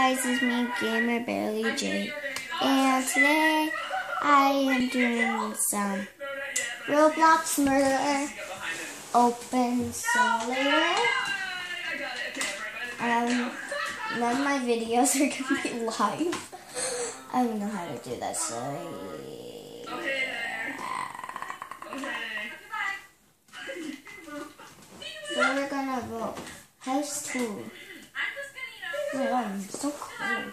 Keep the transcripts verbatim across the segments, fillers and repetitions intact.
guys, it's me, Gamer Barely J, and today I am doing some Roblox Murder Open Simulator. Um, none of my videos are going to be live. I don't know how to do that, so yeah. So we're gonna vote. House two. Oh my God, I'm so cold.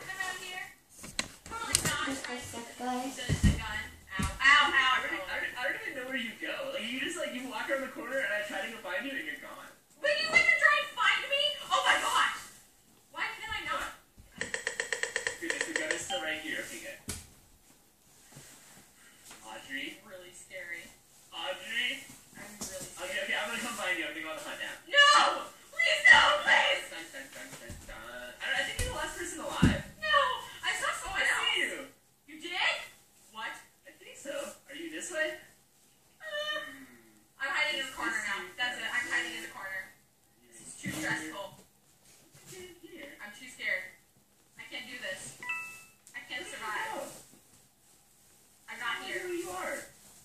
Just a sec, guys. Ow, ow, ow. I don't, I don't even know where you go. Like, you just, like, you walk around the corner and I try to go find you and you're gone. But you even try and find me? Oh my gosh! Why can I not? Goodness, the gun is still right here. Okay, good. Audrey? Really scary. Audrey? I'm really scared. Okay, okay, I'm gonna come find you. I'm gonna go on the hunt now. No! Please, no, please! Dun, dun, dun, dun, dun. I, don't, I think you're the last person alive. No! I saw Oh, someone I else. see you. You did? What? I think so. Are you this way? Uh, I'm hiding in the corner now. That's it. I'm hiding in the corner. This is too stressful. Here. I'm too scared. I can't do this. I can't survive. I'm not I don't here. know who you are.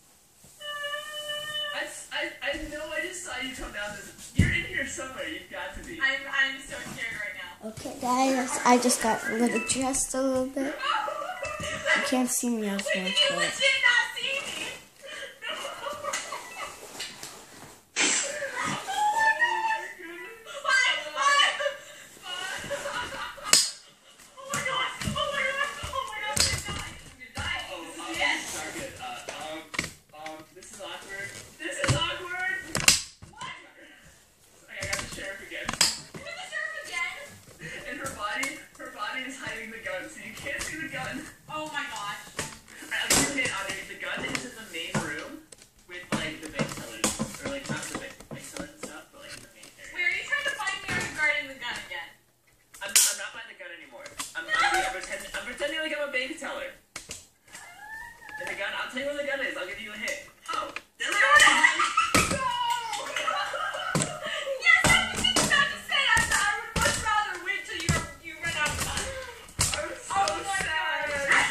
I, I, I know I just saw you come down this. You're in here somewhere. You've got to be. I'm, I'm so scared right now. Okay, guys, I just got a little dressed a little bit. You can't see me as Wait, much, did you but legit not see me? Oh my gosh. I'll give you a hint, Audrey. The gun is in the main room with, like, the bank tellers. Or, like, not the bank, bank tellers and stuff, but, like, in the main area. Wait, are you trying to find me or are you guarding the gun again? I'm, I'm not buying the gun anymore. I'm, I'm, I'm, pretending, I'm pretending like I'm a bank teller. And the gun, I'll tell you where the gun is. I'll give you a hint. Oh, there we go. Yes, I was just about to say I, I would much rather wait till you you run out of time. I'm so Oh my sad.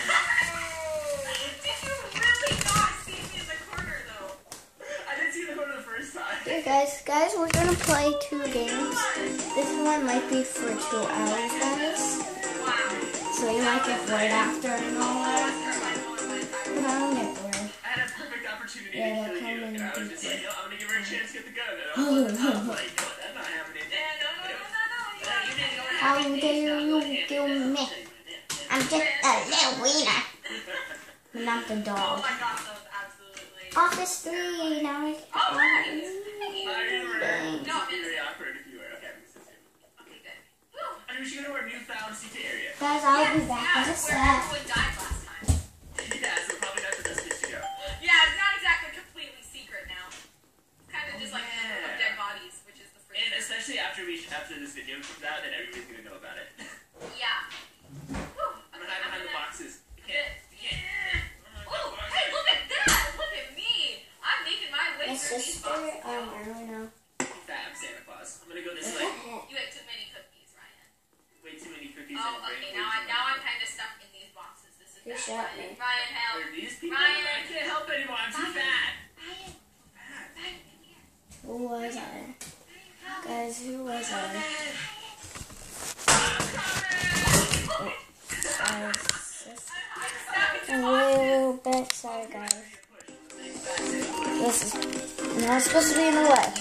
Did you really not see me in the corner though? I didn't see the corner the first time. okay, guys, guys, we're gonna play two games. This one might be for two hours, guys. Wow. So you might get bored after and all that. But I don't get bored. I had a perfect opportunity Yeah, to kill come you, in and I was deep just like, yo, I'm gonna give her a chance to get the gun. And I Oh, was, I was no. like, no, that's not happening. Yeah, no, no, no, no, no. You got you didn't go ahead. How dare you kill me? I'm just a little wiener. But not the Oh dog. my gosh, that was absolutely. Office three, now I Oh, nice. I remember. No, It'd be it's- very awkward if you were. Okay, I'm gonna sit here. Okay, good. Woo. I mean, we should go to our newfound secret area. Guys, I'll Yes, be back yeah, in a where sec. everyone died last time. Yeah, so probably not the best place to go. Yeah, it's not exactly completely secret now. It's kind of just like Yeah. of dead bodies, which is the first. And especially after we after this video comes out, then everybody's gonna know about it. Yeah. Whew. I'm Okay, gonna hide I'm behind the gonna- boxes. You can't. You can't. Oh, hey, look at that! Look at me! I'm making my way My through these sister, boxes. um, I don't know. Fat, I'm Santa Claus. I'm gonna go this What way. the heck? You ate too many cookies, Ryan. Way too many cookies Oh, and okay. break Now, way I, too now many. I'm kind of stuck in these boxes. This is You bad. shot Ryan, me. Ryan, help! Are these people? Ryan. I can't help anymore. I'm too Ryan. fat. Ryan, Fat. Ryan, come here. Who was I? Ryan, Guys, who was I? I'm A little bit, sorry guys. This is not supposed to be in the way.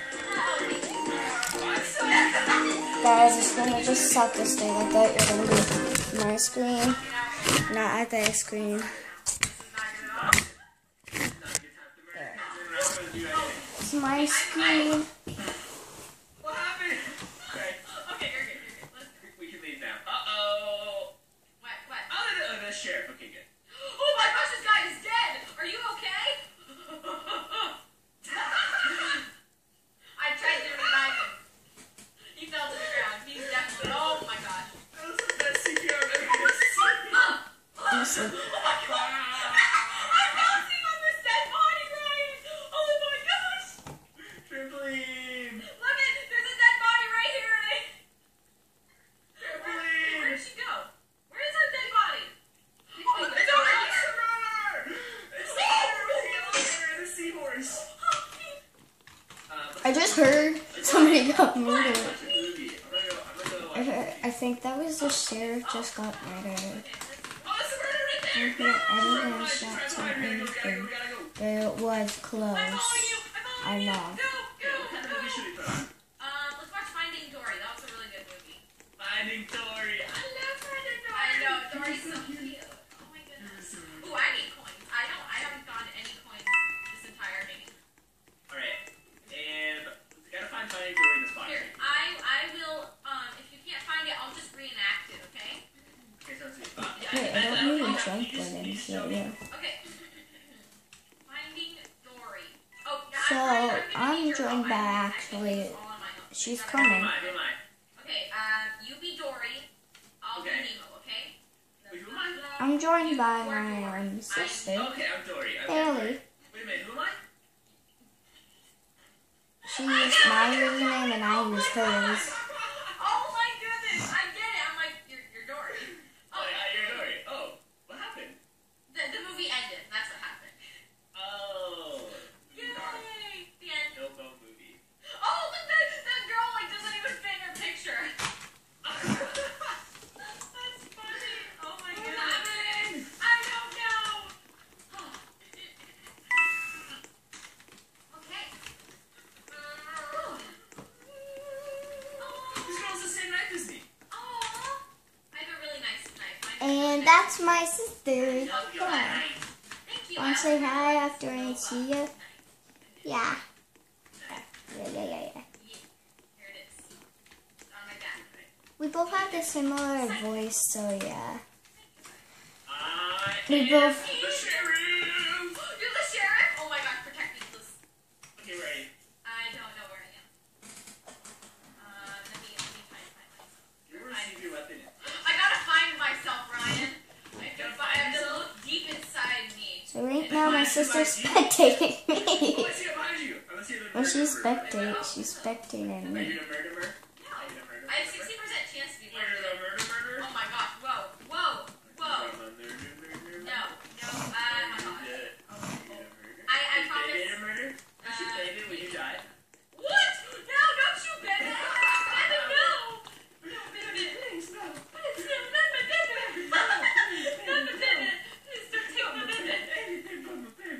Guys, it's gonna just suck to stay like that. You're gonna be my screen, not at their screen. There. It's my screen. What happened? Okay. Okay, you're good, you're good. Let's, We can leave now. Uh-oh. what, what? Oh, no, no, the sheriff. Okay, good. Oh my gosh, this guy is dead! Are you okay? I tried to revive him. He fell to the ground. He's definitely. Oh my gosh. That was the best C P R I've ever seen. Listen. Oh my god! I'm bouncing on this dead body, Ryan! Oh my gosh! Trampoline. Look at, there's a dead body right here, Ryan! Where, Trampoline. where did she go? got murdered. Watch a movie. I'm gonna go. I'm gonna go watch a movie. I think that was the sheriff just got murdered. Oh, it's a murder right I there! hear any Right gunshots or behind me. Gotta go, gotta anything. go, gotta go. But it was close. I'm following you. I'm I following you. know. Go, go, What kind of movie should we put on? Um, let's watch Finding Dory. That was a really good movie. Finding Dory. I love Finding Dory. I know, Dory's so cute. Oh my goodness. Ooh, I need coins. I don't. I haven't gotten any coins this entire game. Alright. And we gotta find Finding Dory in this box. Here, I I will. Um, if you can't find it, I'll just reenact it. Okay. Okay, sounds good. Bob. Wait, I don't need a jump button. So, yeah. Okay. Finding Dory. Oh, So, I'm, I'm, I'm gonna be your- joined oh, by I- I actually- think it's all on my own. She's Never Who coming. am I? Who am I? Okay, um, you be Dory. I'll Okay. be Nemo, okay? Wait, who am I? I'm joined by You are my Dory. um, sister, Okay, I'm Dory. Okay, Haley. Wait a minute, who am I? She used my username and I used hers. Oh my goodness, I get it. I'm like, you're, you're Dory. Oh, yeah, you're Dory. Oh, what happened? The, the movie ended. That's what happened. Oh. Darn. Yay! The end. No go movie. Oh, look, that, that girl like doesn't even fit in her picture. That's funny. Oh my What goodness. happened? I don't know. Okay. This girl's the same knife as me. Aw. I have a really nice knife. Mine's And really that's my sister. No, you're Come on. right. nice. Thank you. Want to I say like hi that. after I see you? Yeah. Yeah, yeah, yeah, yeah. Here it is. It's on my back. We both have the similar voice, so yeah. I We am both- the sheriff. You're the sheriff? Oh my gosh, protect me, please. Okay, where are you? I don't know where I am. Uh, let me, let me find, find myself. You're where I see your weapon. I gotta find myself, Ryan. I have to, fi- I have to look deep inside me. So right now my sister's spectating Oh, me. I see it behind you. I see the When she murderer. spectates, she's spectating Are me. you the murderer? Are you the murderer? I have sixty percent chance to be Are you the murdered. murder murderer? Oh my gosh, whoa, whoa, whoa. You're the murder murderer? No, no, uh, my gosh. I, I Is promise. David a murder? Is she Uh, David when you died? What? No, don't you, baby. Baby, no. No, baby. Please, no. Please, no, not my baby. Not my baby. Please don't take my baby. Not my baby.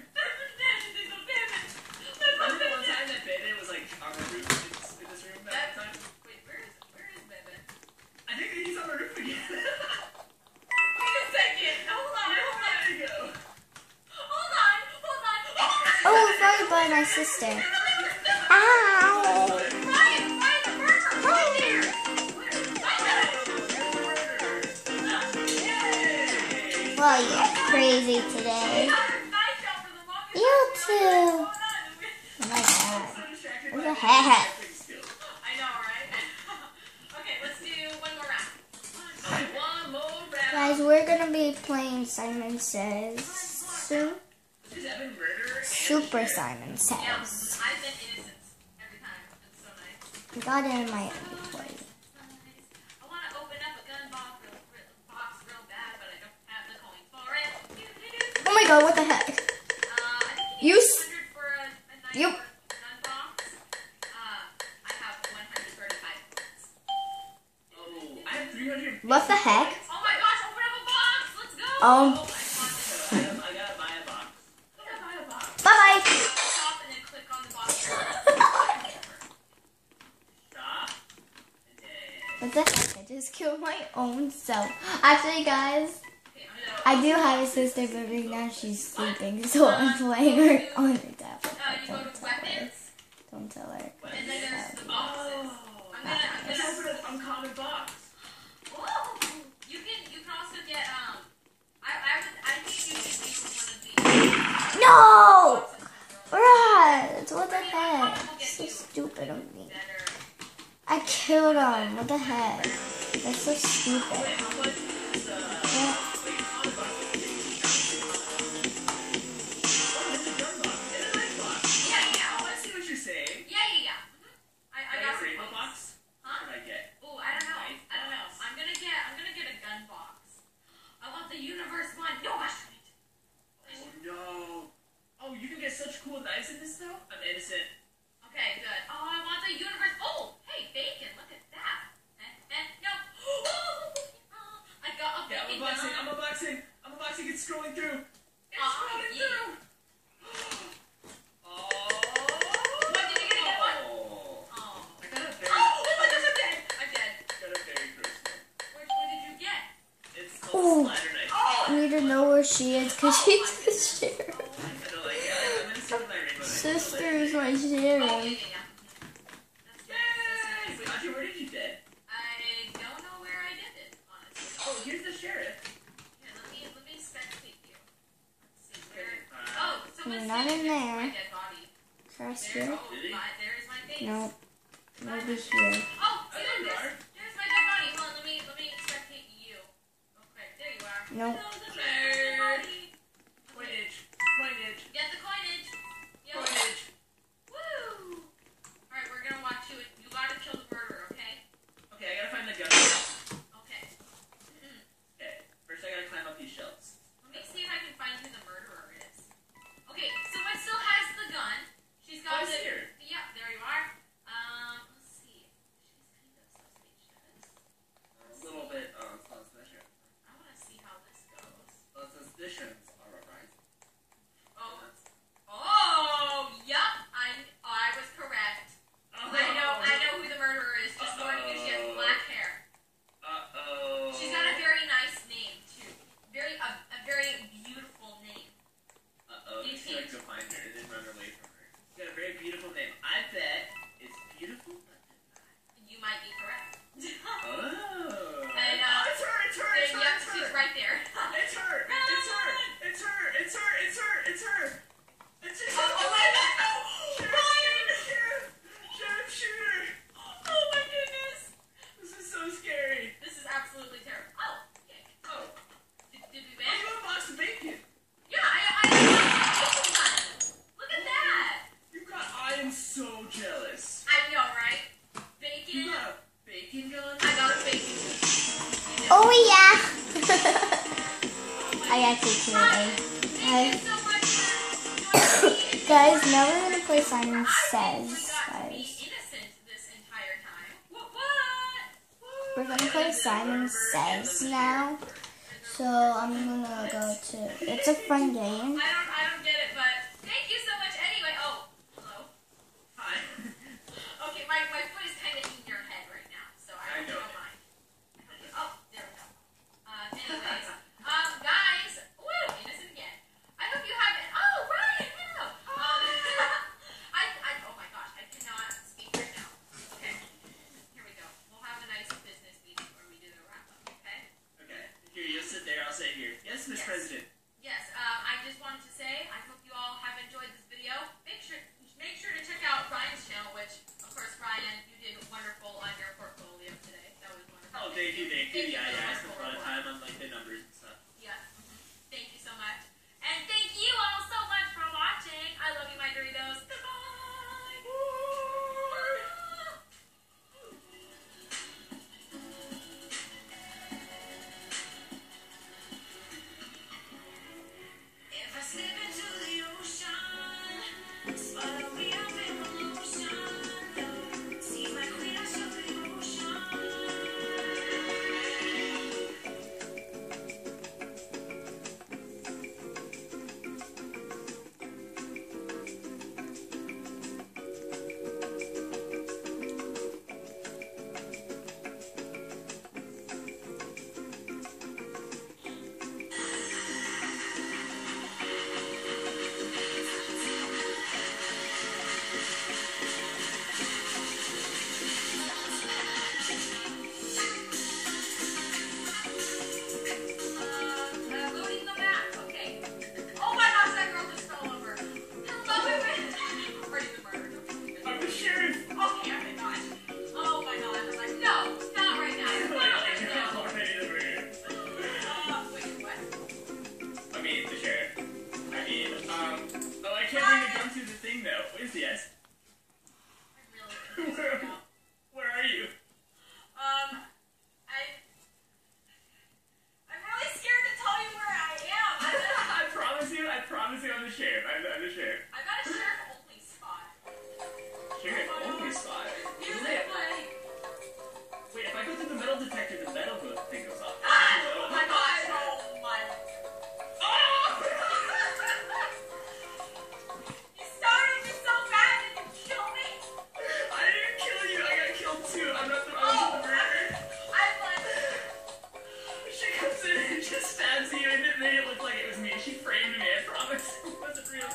Remember one time that Bebe was like on the roof in this, in this room that time? Wait, where is, where is baby? I think he's on the roof again. Wait a second. Hold on, hold on. There you go. Hold on, hold on. Oh, right by my sister. Ow! Ryan, Ryan, the murderer. Right there. Yay! Well, you're crazy today. I had a knife out for the longest You time. too. Hold on. Oh my god. So distracted What by the the heck? acting skills. I know, right? Okay, let's do one more round. Okay, one more round. Guys, we're gonna be playing Simon Says soon. Is Evan murderer? and Super sheriff? Simon Yeah, Says. I've been innocent every time. It's so nice. I got it in my inventory. So nice. I want to open up a gun box real, real, box real bad, but I don't have the coin for it. Oh my god, what the heck? Uh, I think You you s- need two hundred for a, a knife Yep. or a gun box. Uh, I have one hundred thirty-five coins. Oh, I have three hundred. What the heck? Oh my gosh, open up a box! Let's go! Um. Oh, I want this. I gotta, I gotta buy a box. I gotta buy a box. Bye bye. Stop and then click on the box. Stop. And then. What the heck? I just killed my own self. Actually, guys, Okay, I'm gonna. I do have a sister, but right now she's sleeping, so I'm playing her on her tablet. Uh, you go Don't to tell her. weapons, Don't tell her. and then there's the boxes. Oh. I'm gonna, I'm Let's gonna. open an uncommon box. Oh, you can, you can also get um. I, I would, I think you should do one of these. No! boxes and throw Brad, what the heck? So stupid of me. better. I killed him. What the heck? That's so stupid. Wait, how much is, uh, Yeah. wait, common box? Oh, it's a gun box and a knife box. Yeah, yeah, Oh, I see what you're saying. yeah, yeah, yeah. Mhm. I, I Can I got get a some rainbow coins. box? Huh? What did I get? Oh, I don't know. I don't know. I'm gonna get, I'm gonna get a gun box. I want the universe one. No, I shouldn't. Oh, no. Oh, you can get such cool knives in this, though? I'm innocent. Okay, good. Oh, I want the universe. Oh, hey, scrolling through. It's Oh, scrolling yeah. through. Oh. What, did you get a good one? Oh. Oh. I got a very. Oh, oh my gosh, I'm dead. I'm dead. got a very gross one. What, what did you get? It's Ooh. called Slider Knife. Oh. I need to know where she is because she's the sheriff. I don't like it. I'm in Super My Rainbow. Sister is my Oh, yeah, sheriff. yeah, yeah. That's nice, that's nice. Wait, Audrey, where did you dead? I don't know where I did it, honestly. Oh, here's the sheriff. Here, let me let me spectate you. Let's see where. Uh, Oh, someone's You're not standing in next to my there. dead body. Trust There, you? oh, Did he? my, there is my face. Nope. My- Maybe here. Oh, I see, know you there's, are. there's my dead body. Hold on, let me let me spectate you. Okay, there you are. Nope. Hello, the dead body. Coinage. Coinage. Get the coinage. Yo. Coinage. Woo! Alright, we're gonna watch you. You gotta kill the murderer, okay? Okay, I gotta find the gun. Okay. Mm-mm. Okay, first I gotta climb up these shelves. Let me see if I can find who the murderer is. Okay, someone still has the gun. She's got Oh, I the. see her. Yeah, there you are. Um, let's see. She's kind of suspicious. A little bit, uh, suspicious. I wanna see how this goes. Uh, suspicions are arising. Oh. Oh, yup. I I was correct. Oh. I know I know who the murderer is. Just more because she has black hair. Uh-oh. She's got a very nice name too. Very a, a very beautiful name. Uh-oh, You she's gonna think- go find her and then run away from her. She's got a very beautiful name. I bet it's beautiful, but You might be correct. Oh. And, uh, oh, it's her, it's her, it's Then, her, yep, it's her. she's right there. It's her, it's her, it's her, it's her, it's her, it's her. It's her. Oh, oh my God, no! Sheriff, sheriff, sheriff, shoot her. Oh my goodness! This is so scary. This is absolutely terrible. Oh, yeah. Oh, Did, did we oh, win? you have a box of bacon. Yeah, I I I got a Look at that! You got, I am so jealous. I know, right? You Bacon. got a bacon gun? I got a bacon. Oh yeah. I actually killed Hi. it. Thank you so much for joining me. Guys, now we're gonna play Simon I Says. think we got to be Guys, innocent this entire time. What? What? we're gonna play Simon Says now. So I'm gonna go to. It's a fun game. I don't, I don't get it, but thank you so much anyway. Oh, hello. Hi. Okay, my, my foot is kind of in your head right now, so I I don't, know. don't mind. Okay. Oh, there we go. Uh, anyways, um, guys, woo, innocent again. I hope you haven't. Oh, Ryan, hello. Um, I, I, oh my gosh, I cannot speak right now. Okay, here we go. We'll have a nice business meeting where we do the wrap up. Okay. Okay, here, you sit there, I'll sit here. Yes, Miss Yes. President. Yes. Um, I just wanted to say just stabs you and it made it look like it was me. She framed me, I promise. It wasn't real.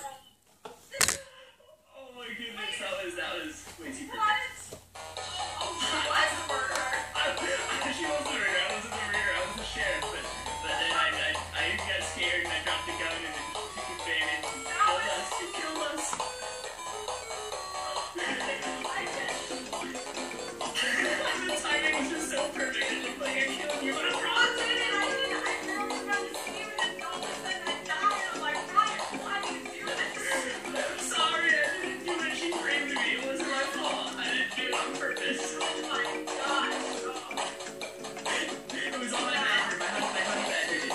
Oh my goodness, that was, that was way too perfect. Oh, she was a murderer. She was the murderer, I wasn't the murderer, I was the sheriff, but, but then I, I, I got scared and I dropped the gun and it took advantage and killed us, it killed us. The timing was just so perfect, it looked like I killed you, but I promised. I didn't, I didn't, I barely got to see it and all of a sudden I died. I'm like, Ryan, why do you do this? I'm sorry, I didn't do it, she framed me, it wasn't my fault, I didn't do it on purpose. Oh my gosh. It was all my badger, my honey, my honey badger did it.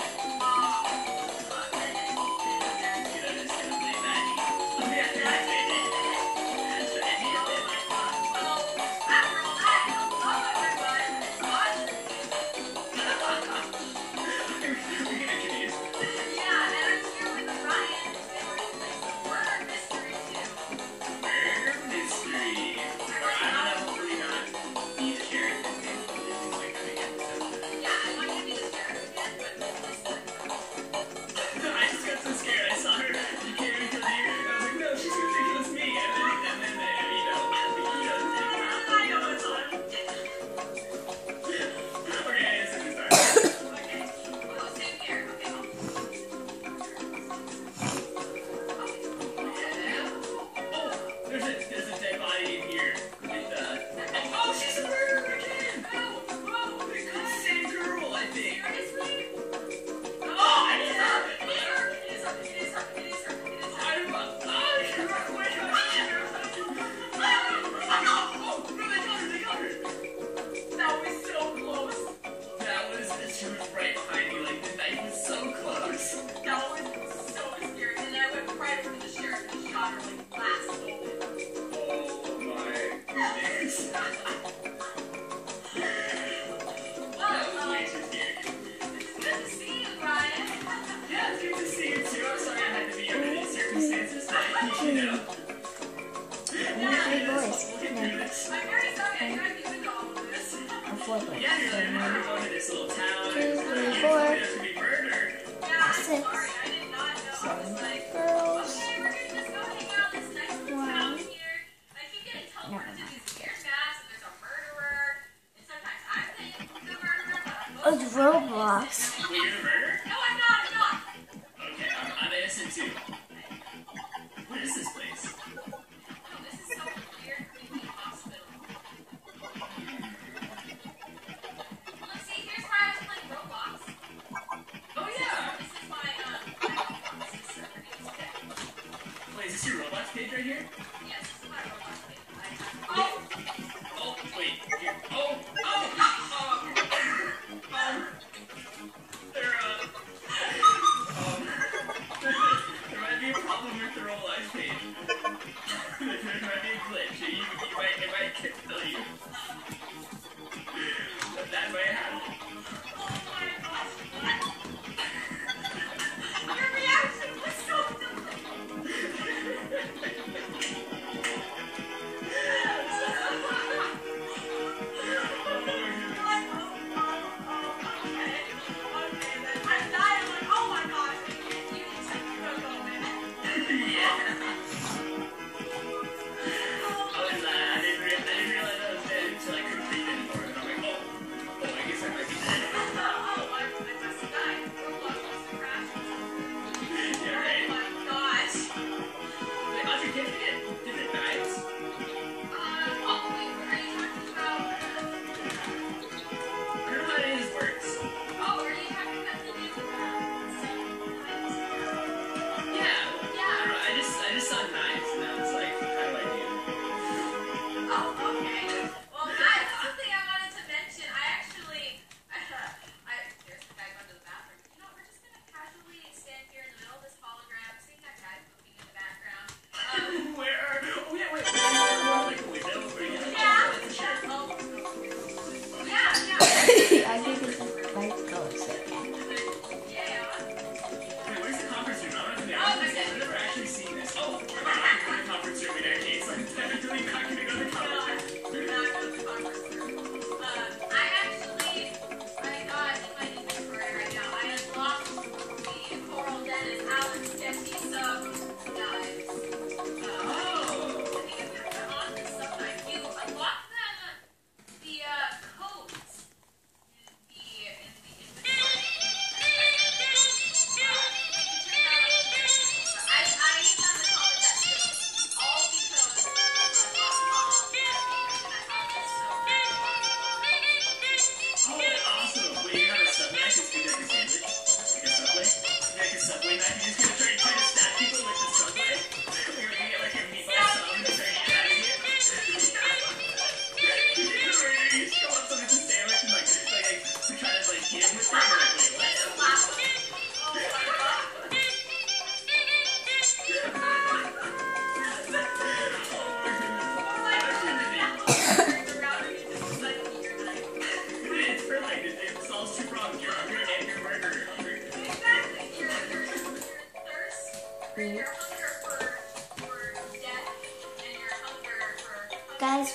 It's Roblox. Wait, you're the murderer? No, I'm not, I'm not. Okay, I'm, I'm innocent too. What is this place? No, this is some weird, creepy hospital. Look, see, here's where I was playing Roblox. Oh yeah! This is my, um, this is her name's Kat. Wait, is this your Roblox page right here? Yes, this is my Roblox page. I have, Oh! Oh, wait. Here. Oh! Oh! Oh! Um, there, uh, um, there might be a problem with the Roblox page. There might be a glitch. You, you might, it might kill you. But that might happen. oh my gosh, what? Your reaction was so delayed.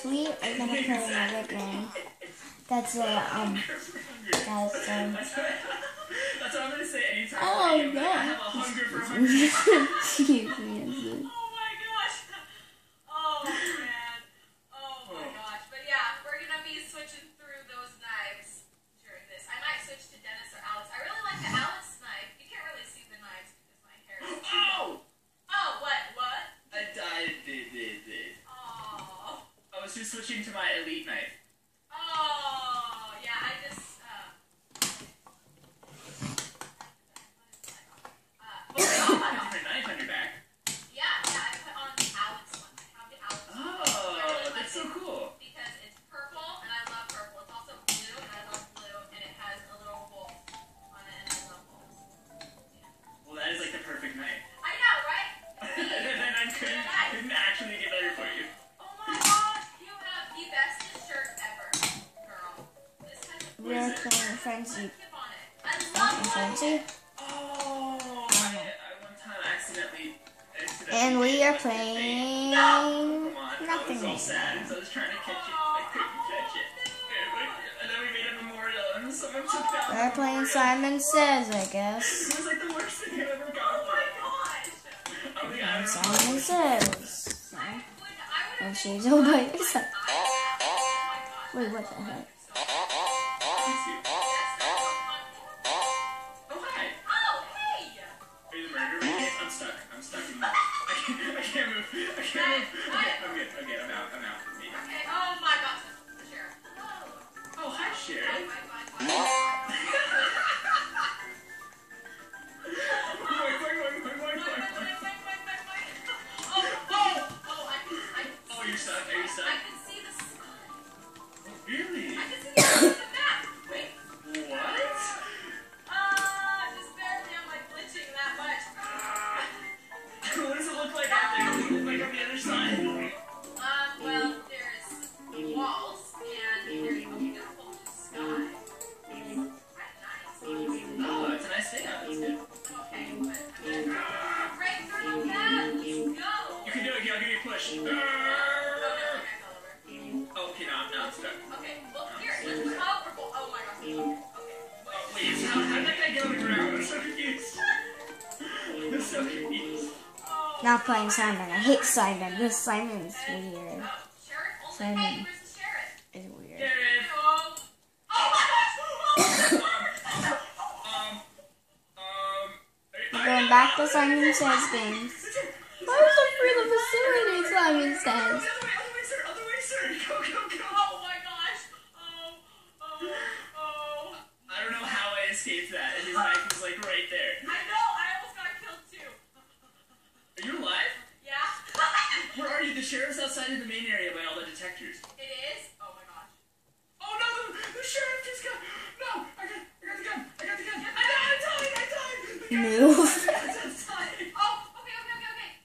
we are gonna play another game. That's a um. That's um. That's what, that's what I'm gonna say anytime. Oh, I, am, yeah. I have a hunger for hunger. Excuse me. Oh my gosh. Oh man. Oh my gosh. But yeah, we're gonna be switching through those knives during this. I might switch to Dennis or Alex. I really like the Alex knife. You can't really see the knives because my hair is. Ow! Oh, what? What? I died. Did did did. Oh. I was just switching to my elite knife. Oh. Yeah. I just. Uh, uh, okay, oh my gosh. Different knife on your back. Yeah, yeah, I put on the Alex one. I have the Alex one. Oh, I really like that's so it cool. because it's purple, and I love purple. It's also blue, and I love blue, and it has a little bowl on it, and I love bowls. Yeah. Well, that is like the perfect knife. I know, right? And then I couldn't, couldn't actually get better for you. Oh my gosh, you have the bestest shirt ever, girl. This has a We're playing Frenzy. tip on it. I love it. Frenzy. Oh, I, I one time accidentally, accidentally And we are left the thing. playing Come on, nothing. I was all sad, so I was trying to catch it. I couldn't catch it. And then we made a memorial, and someone took down the We're playing memorial. Simon Says, I guess. It was like the worst thing I've ever gone Oh my through. gosh. I was like, I don't know. Simon Says. So, I would, I would and have she's all by herself. Oh my gosh. Wait, what the heck? Thanks, you. Oh, hi. Oh, hey! Are you the murderer? I'm stuck. I'm stuck in the... I can't, I can't move. I can't move. Okay, I'm good. Okay, I'm out. I'm out. Me. Okay, oh my gosh, the sheriff. Hello. Oh, hi, Bye, Sharon. bye, bye, bye. Boing, boing, boing, boing, boing, boing, boing. Oh, oh, oh, I can, I can Oh, you're stuck. Are you stuck? I can see the sky. Really? I can see the, the map. Wait. What? Uh, just barely am I glitching that much. What does it look like out there? What does it look like on the other side? Um, well, there's walls, and there's a beautiful sky. It's quite nice. Oh, it's a nice day out. That's good. Okay, but I'm gonna break through the map. Let's go. You can do it. I'll give you a push. Oh, no, I fell over. Oh, okay, now I'm, now I'm stuck. Okay, well, here, let's just go. Oh my gosh. Okay, okay. Oh, wait, how, how did that guy get on the ground? I'm so confused. I'm so confused. Oh, Not playing Simon. I hate Simon. This Simon's and- weird. oh, sheriff, only Simon. hey, where's the sheriff? It's weird. Sheriff. Oh, oh my gosh. Oh, Um, um, We're going back to Simon Says games. Why was I free the facility, Simon Says? Other way, other way, sir, other way, sir. Go, go, go. oh my gosh. Oh, oh, oh. I don't know how I escaped that, and his knife was like right there. I know, I almost got killed too. Are you alive? Yeah. Where are you? The sheriff's outside in the main area by all the detectors. It is? Oh my gosh. Oh no, the, the sheriff just got. No, I got, I got the gun. I got the gun. I died. I died. I died. The gun- Move. The gun's outside. Oh, okay, okay, okay, okay.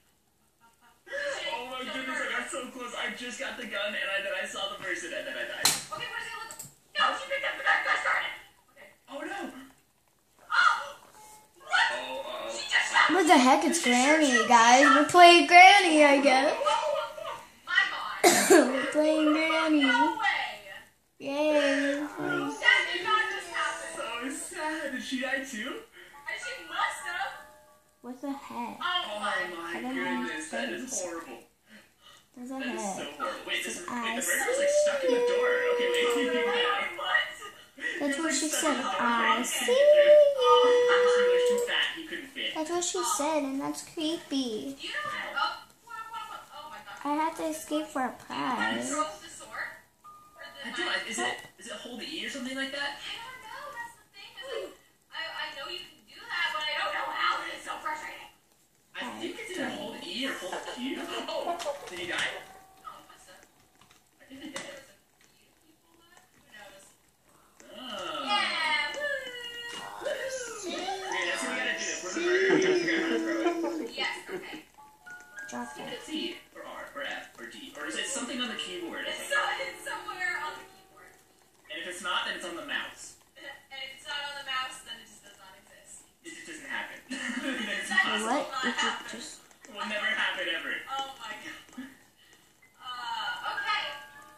Oh my goodness, I got so close. I just got the gun, and I, then I saw the person, and then I died. Okay, what does it look like? No, she picked up the gun. Gosh darn it. Okay. Oh no. Oh! What? Oh, uh, She just shot me. What the heck? It's Granny, guys. We're playing Granny, I guess. My God. We're playing Granny. No way. Yay. That did not just happen. so sad. Did she die too? And she must have. What the heck? Oh Oh my. my I don't know goodness, that is things. horrible. There's a That is so heck. horrible. Wait, this is, wait, the I murderer's like stuck in the door. Okay, wait, wait, wait, wait. Wait, what? That's what she said. Oh, I okay. see. He was too fat, he couldn't fit. That's what she said, and that's creepy. Do you know how to. Oh, what, what, what? Oh my gosh. I had to escape for a prize. Throw the sword? Or the I don't, knife? is it, is it hold E or something like that? I don't know. That's the thing. Is like, I, I know you can do that, but I don't know how. It's so frustrating. I think it's either hold E or hold Q. Oh, did he die? Oh, what's up? I think he did. There's a few people left. Who knows? Oh. Yeah! Woo! Okay, that's what we gotta do. If we're the murderer, we gotta figure out how to throw it. Yes, okay. Drop Is it. it C or R or F or D? Or is it something on the keyboard? I It's, think. so, it's somewhere on the keyboard. And if it's not, then it's on the mouse. And if it's not on the mouse, then it just does not exist. It just doesn't happen. Then it's That Wait, will what? not Did you happen. just... It will never happen ever. Oh my god. Uh, okay.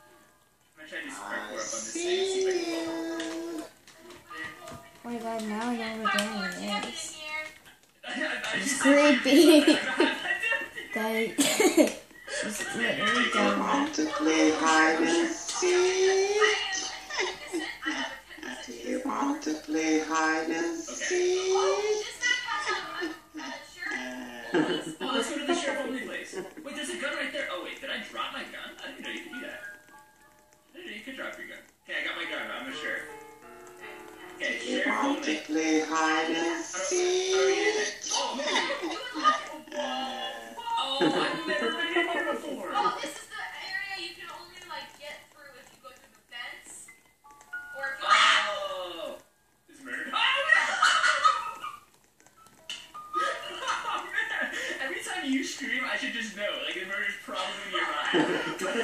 now I know where Danny Champion is. here. She's creepy. Guys, she's literally dumb. Want to play hide and seek? Do you want to play hide and seek? Oh, let's go to the sheriff only place. Wait, there's a gun right there. Oh, wait, did I drop my gun? I didn't know you could do that. I didn't know you could drop your gun. Okay, I got my gun. I'm a sheriff. Okay, Do you sheriff want only. to play hide and How do seek? how do we get in? Oh, maybe. Oh, I've never been in here before. Well, this is the area you can only like get through if you go through the fence, or if you. Oh, it's murder. Oh, oh, man. Every time you scream, I should just know. Like, the murder's probably nearby. You're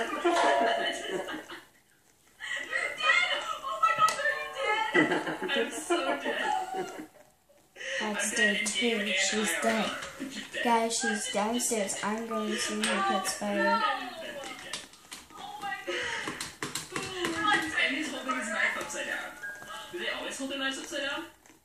dead! Oh my gosh, are you dead? I'm so dead. That's I'm day dead in game two. and She's I R L. dead. She's dead. Guys, she's downstairs. I'm going to see her pet spider. Oh my god. And he's holding his knife upside down. Do they always hold their knives upside down?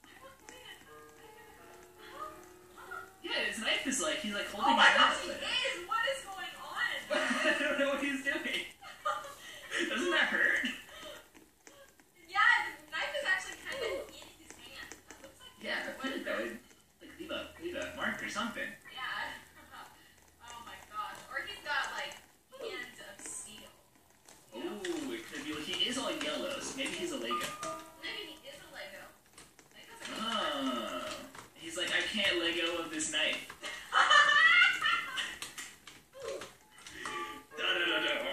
Yeah, his knife is like, he's like Oh holding my his knife gosh, he upside down. is! What is going on? I don't know what he's doing. Doesn't that hurt? Yeah, the knife is actually kind of in his hand. That looks like Yeah, I feel like that would like leave a leave a mark or something. Yeah. Oh my gosh. Or he's got like hands of steel. Oh, it could be. Like, he is all yellow, so maybe he's a Lego. Maybe he is a Lego. Lego's a Oh, he's like, I can't let go of this knife. No, no, no, no.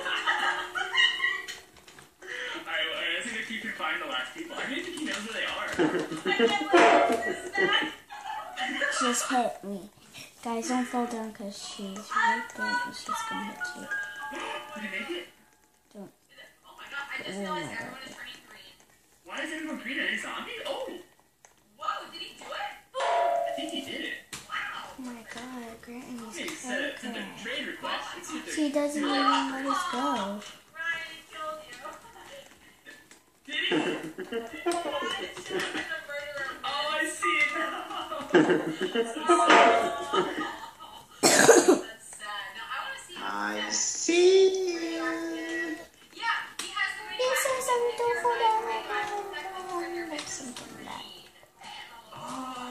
Alright, well, I think if you can find the last people, I don't even think he knows where they are. I can't believe this is bad. She just hit me. Guys, don't fall down because she's right there and she's going to hit you. Did he make it? Don't. Oh my god, I just Oh realized my everyone God. is turning green. Why is everyone green? Are they zombies? Oh, Whoa, did he do it? I think he did it. Wow. Oh my god, Granny's Okay, he sent a, sent a okay. trade request. Let's see if they're- She doesn't even let us go. Ryan killed you. Did he? Ryan should have been a murderer. Oh, I see it now. That's sad. Now I want to see. I see you. Yeah, he has the He says I'm radioactive. don't If fall you're down like right now. radioactive, then your Like victim's something like that. green. Oh.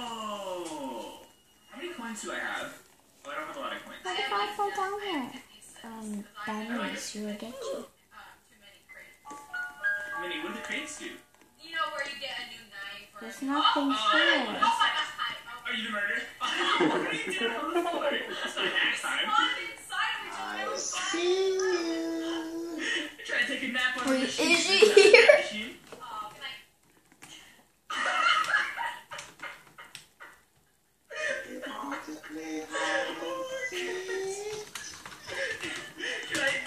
How many coins do I have? Oh, I don't have a lot of coins. What if I fall down here? Um, that means she will get you. Um, too many crates. Minnie, what do the crates do? You know where you get a new knife or There's a- nothing Oh, here. oh my gosh, hi. Oh, Are you the murderer? What are you doing on the floor? It's not next time. spawned inside of each I other. see you. You're trying to take a nap on Wait, the machine. is she Is that the here? machine? Oh, good night. Do you want to play hide and seek? Can I-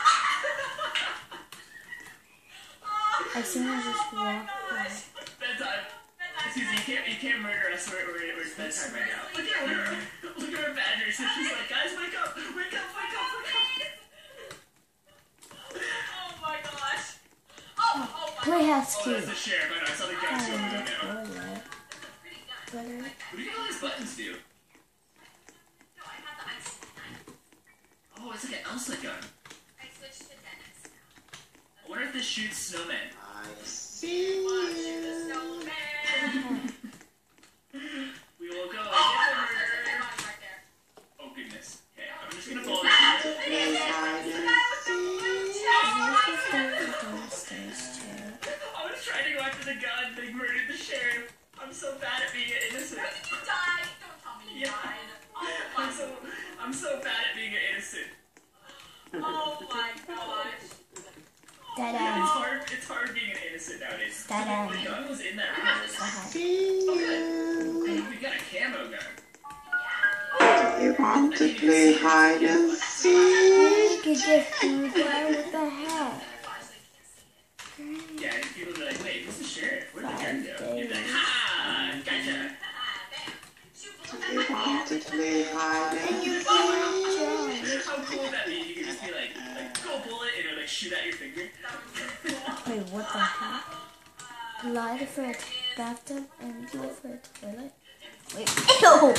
I seen her just walk by. Bedtime. Excuse me, you can't, you can't murder us. We're, we're, we're it's bedtime right now. Look at her. Look at her badger. So she's like, guys, wake up. Wake up, wake up, wake up. Oh my gosh. Oh, oh my Playhouse Oh, key. that's the sheriff. I know. I saw the gun. So I'm gonna go now. Toilet. pretty gun. Butter. What do you think all these buttons do? No, I have the ice knife. Oh, it's like an Elsa gun. I switched to Dennis now. I wonder if this shoots snowmen. I see Wanna shoot the you. snowman? We will go Oh and my get the gosh, there's a dead murderer. body right there. Oh, goodness. Okay, I'm just gonna fall Ah, down. it is! Play It's hide the and guy with the blue seek. chest! There's a third downstairs too. I was trying to go after the gun. They murdered the sheriff. I'm so bad at being an innocent. Where did you die? Don't tell me you Yeah. died. Oh I'm my, so, I'm so bad at being an innocent. oh my gosh. Dead It's end. hard. It's hard being an innocent nowadays. Dead end. The gun was in that I room. have to Uh-huh. See you. We got a camo gun. Do you want to play hide and seek? You could get food there with the hat. Yeah, and people be like, wait, who's the sheriff? Where did the gun go? You'd be like, ha! Gotcha. Do you want to play hide and seek? How cool would that be? You could just be like, like, go bullet, and it would like shoot at your finger. Wait, what the heck? Blood for a bathtub and pee for a toilet. Wait, ew!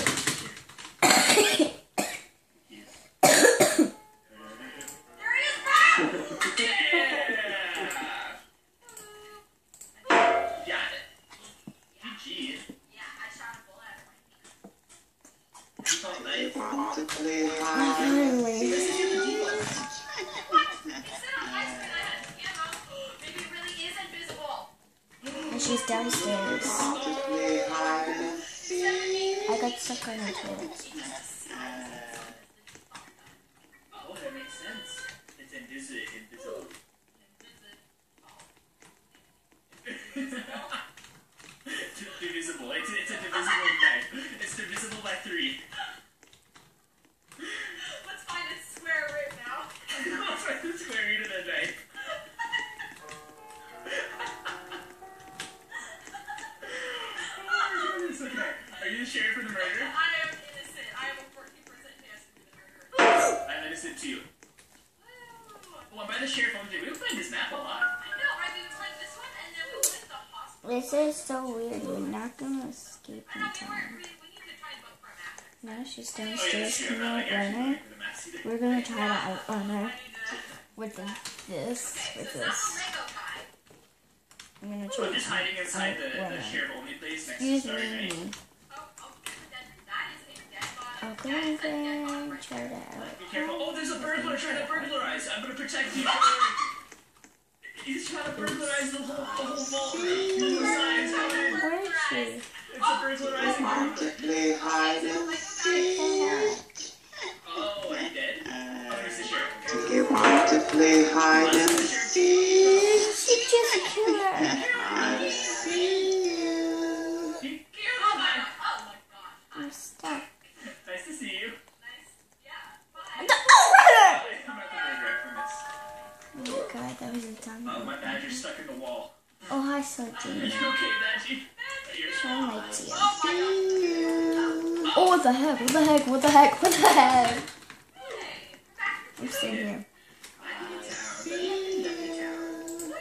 Want to play hide? Finally. And she's downstairs. Want to play hide and seek? I got stuck on her toilet. Oh, that makes sense. It's invisible. Invisible. Divisible. It's, it's a divisible knife. It's divisible by three. Let's find its square root now. Let's find the square root of the knife. Oh my goodness, okay. Are you the sheriff for the murder? I am innocent. I have a fourteen percent chance to be the murderer. I'm innocent too. Well, by the sheriff, we were playing this map a lot. I know, right? We played this one and then we went to the hospital. This is so weird. We're not gonna escape I in know, we, were, time. we, we need to try and vote for a map. Now she's Oh, yeah, downstairs. that's true. Can I'm you not like outrun actually her? for the maps either. We're gonna try to outrun her I need to... with the, this, with So this. it's not the Lego guy. I'm gonna So try I'm just to hiding inside the, outrun the her. sheriff only place next to Excuse Starry Night. me. Oh, oh, there's a dead, that is a dead body. I'll go That is a dead body over and right try there. to Be outrun careful. Oh, there's a burglar trying to burglarize. I'm gonna protect you. He's trying to burglarize the whole, the whole vault. The signs coming. Where is she? It's a burglarizing Want to burglar. play hide and seek? Oh, are you dead? Oh, there's the sheriff. Do you want to play hide and seek? She just killed her. I see you. You killed Oh my him. god. Oh my god. I'm stuck. Nice to see you. Nice. Yeah. Bye. The outrunner! I'm at the murderer from this. Oh my god, that was a time. Oh, my badger's stuck in the wall. Oh, hi, Are Salty. you okay, Badgie? You're Shine light to you. Oh my god. Oh, what the heck? What the heck? What the heck? What the heck? Hey, I'm staying here. woo!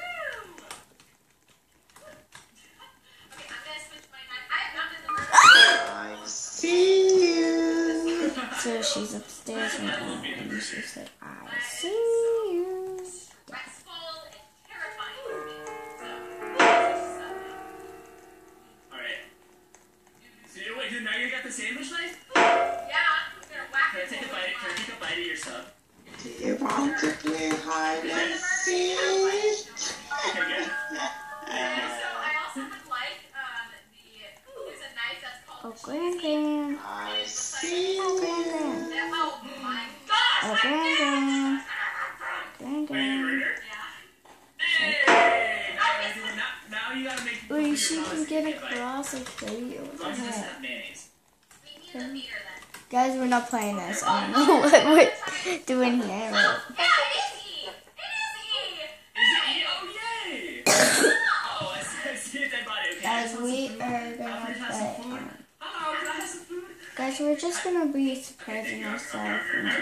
Okay, I'm gonna switch my knife. I have not been the murderer. I see you. So she's upstairs right now, and she said, I see you. Stressful and terrifying for me. So, this is something. Alright. So you wait, now you got the sandwich knife? Yeah, I'm gonna whack Can I it. take a bite? Can I take a bite of your sub? Do you want to play hide and seek? Okay, good. And so I also would like um the there's a knife that's called Oh, the Grand cheesy. Grand. I see Oh, Grand Grand. That- oh my gosh! Oh, I Grand did it! Grand. Grand Are you the Grand. murderer? Yeah. Hey! Now, you gotta do it. now, now you gotta make Wait, your she promise can to get a bite. across and kill you. As What long the as it doesn't heck? have mayonnaise. We need the meter then. Guys, we're not playing this. I don't know what we're doing here. Yeah, it is E! It is E! Is it E? Oh, yay! Oh, I see, I see a dead body. Okay, Guys, I just want we some food. are Alfred, gonna have some play. food. Um, Oh, can I have some food? guys, we're just gonna be surprising ourselves. You ate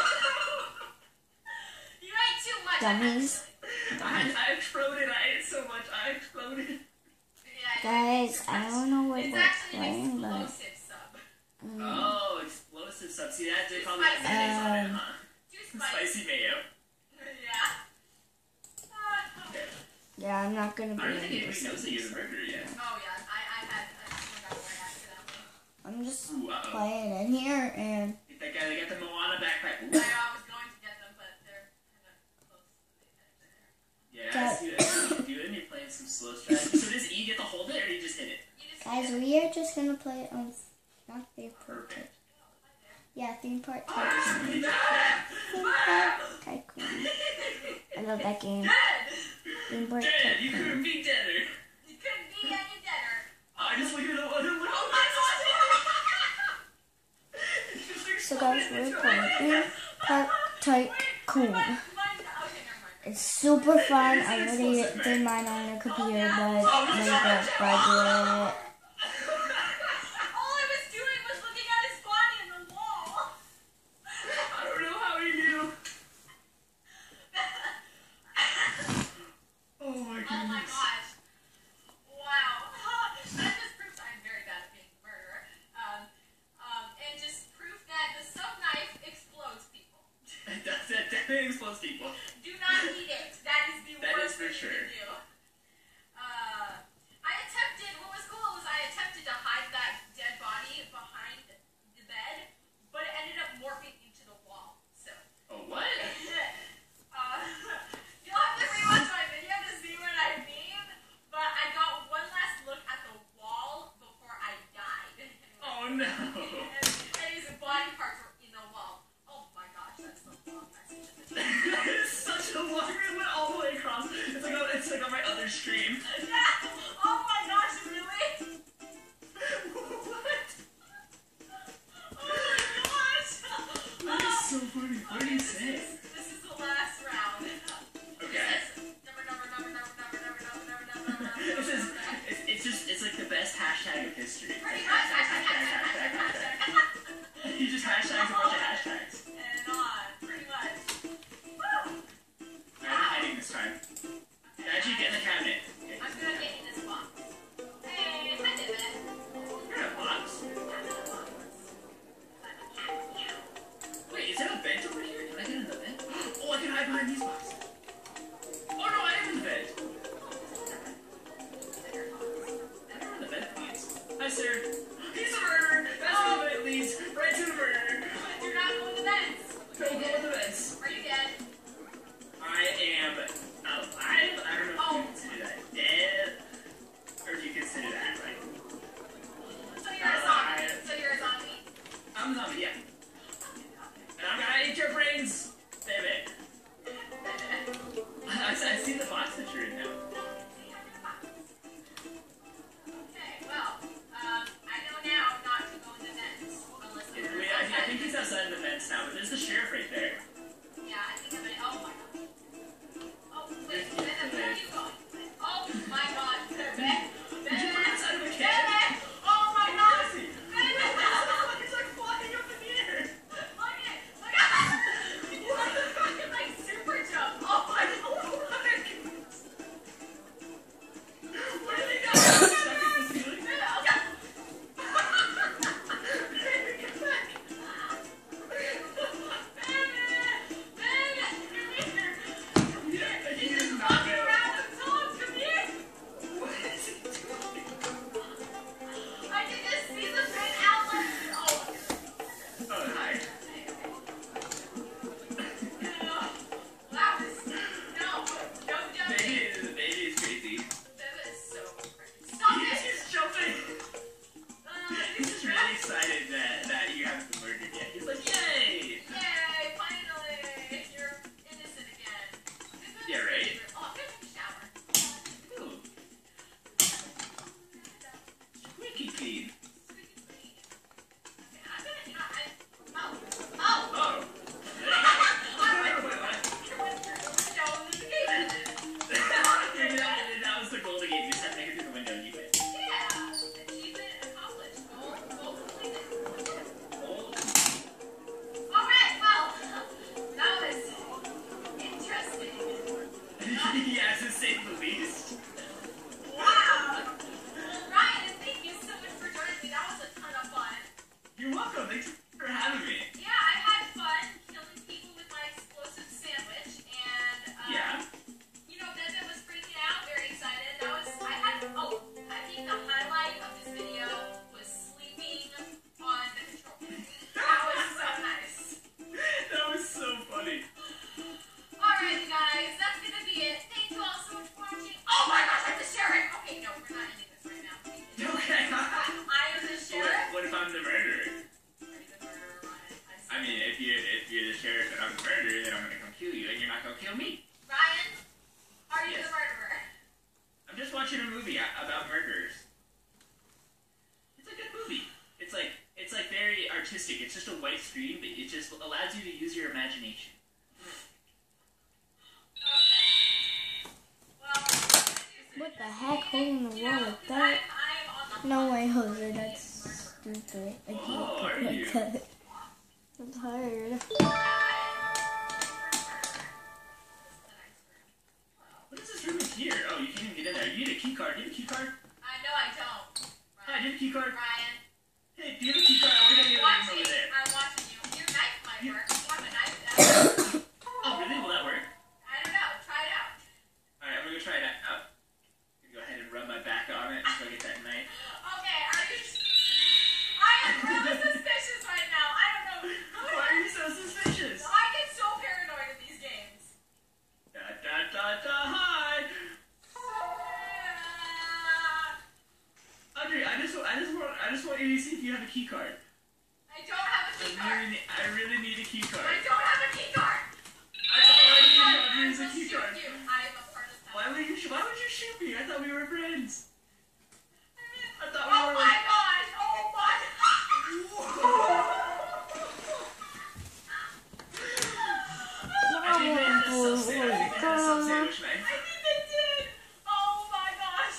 too much. Dummies. I, I exploded. I ate so much. I exploded. Yeah, Guys, I don't know what it's we're actually an playing, but explosive sub. um, Oh, explosive sub. See that? They probably have mayonnaise on it, huh? Too spicy. Spicy mayo. Yeah. Uh, yeah, I'm not gonna I be don't think in anybody this. knows that you're the murderer yet. oh yeah, I, I had I forgot where I accidentally. I'm just Ooh, uh-oh. playing in here, and Get that guy, they got the Moana backpack. Ooh. I uh, was going to get them, but they're kind of close. Yeah, I see that. You do it and you're playing some slow strategy. So does E get to hold it or do you just hit it? You just guys, we are just gonna play it on not theme park. Perfect. Yeah, theme park Oh, tycoon. it's dead. Theme park tycoon. I love that game. dead. Theme park Dead. You tycoon. couldn't be deader. You couldn't be any deader. I just look at the other one. Oh my god! So guys, we're playing theme park tycoon. Mine, okay, never mind. It's super fun. I already did mine on the computer, but my budget. All I was doing was looking at his body in the wall. I don't know how he knew. Oh my Oh my goodness. gosh. Wow. most people. Do not eat it. That is the That is worst for thing sure. to do. Uh, I attempted, what was cool was I attempted to hide that dead body behind the bed, but it ended up morphing into the wall. So, Oh, what? uh, you'll have to rewatch my video to see what I mean, but I got one last look at the wall before I died. Oh, no. And, and his body parts were in the wall. Oh my gosh, that's the long message. It's such a long, it went all the way across. It's like, on, it's like on my other screen. Yeah! Oh my gosh, really? What? Oh my gosh! That is so funny. What did he say? This is the last round. Okay. Number, number, number, number, number, number, number, number, number, number, This is, number. it's, it's just, it's like the best hashtag of history. Pretty much. Hashtag, hashtag, hashtag, hashtag. He just hashtags a bunch of hashtags. And on. Pretty much. Woo! I'm hiding this time. Actually, get in the cabinet. Okay. I'm gonna get in this box. Hey, I did it. You're in a box. I'm in a box. Wait, is there a vent over here? Can I get in the vent? Oh, I can hide behind these boxes. Oh no, I am in the vent. I know where the vent leads. Hi, sir. He's a murderer. That's where the vent leads. Right to the murderer. Do not go in the vents. Don't go in the vents. Are you dead? I am alive. I don't know if you consider that dead, or if you consider that like So you're a zombie. So you're a zombie. I'm a zombie, yeah. And I'm gonna eat your brains, baby. I, I see the box that you're in now. Okay, well, um, I know now not to go in the vents. Unless Wait, I'm I, I think he's outside of the fence now, but there's the sheriff right there. Yeah, I think I'm gonna. Oh my god. Oh, wait, wait, where are you going? Oh my god. Ben, Did you put Ben, inside of a Ben, can? oh my Where god. is he? Ben, He's like flying up in the air. look at it. Look at it. He's like fucking like super jump. Oh my god. Where did he go? Stuck in the ceiling? Okay. Yeah, he He's is just not walking good. around with dogs. Come here. What is he doing? I can just see the red outlet. Oh. Oh, hi. Wow. No. No jumping. Baby is, baby is crazy. Beba is so crazy. Stop He's it. just jumping. Uh, He's just really excited that, that you haven't been murdered yet. He's like, yay! Yay, finally. You're innocent again. Yeah, right? Oh, I'm gonna take a shower. Ooh. Squeaky clean. Squeaky clean. Okay, I'm gonna, you know, I, oh, oh. Oh. I Wait, what? went through the window in the gate. Maybe that, that was the goal to get you. Just have to make it through the window and you win. Yeah, achievement accomplished. Goal, goal completed. Oh. All right, well, that was interesting. Yeah, to say the least. Wow. Ryan, thank you so much for joining me. That was a ton of fun. You're welcome. Thanks for having me. Yeah, I had fun killing people with my explosive sandwich, and uh, Yeah. you know, Beba was freaking out, very excited. That was I had oh, I think the highlight of this video was sleeping on the control. That was so nice. That was so funny. Alright, guys, that's gonna be it. Thank you all so much for watching. Oh my gosh, I'm the sheriff! Okay, no, we're not ending this right now. Okay. I am the What, sheriff. what if I'm the murderer? Are you the murderer, Ryan? I mean, if you're if you're the sheriff and I'm the murderer, then I'm gonna come kill you, and you're not gonna kill me. Ryan, are you Yes. the murderer? I'm just watching a movie a- about murderers. It's a good movie. It's like it's like very artistic. It's just a white screen, but it just allows you to use your imagination. What the heck? Holding the wall like that? No way, Jose. That's stupid. I can't Oh, put are like you? that. I'm tired. What is this room in here? Oh, you can't even get in there. You need a key card. Do you have a key card? I know I don't. Hi, do you have a key card? Ryan, Hey, do you have a key card? I want to get you in the room watching. over there. I'm watching you. Your knife might work. You have a knife. Oh, really? Will that I just want you to see if you have a key card. I don't have a I key card. really, need, I really need a key card. I don't have a key card. That's all I need I is a will key shoot card. you. I am a part of that. Why would you? Why would you shoot me? I thought we were friends. I thought we Oh were. my gosh! Oh my! I think they had a sub sandwich. I think they had a sub sandwich knife. I think they did. Oh my gosh!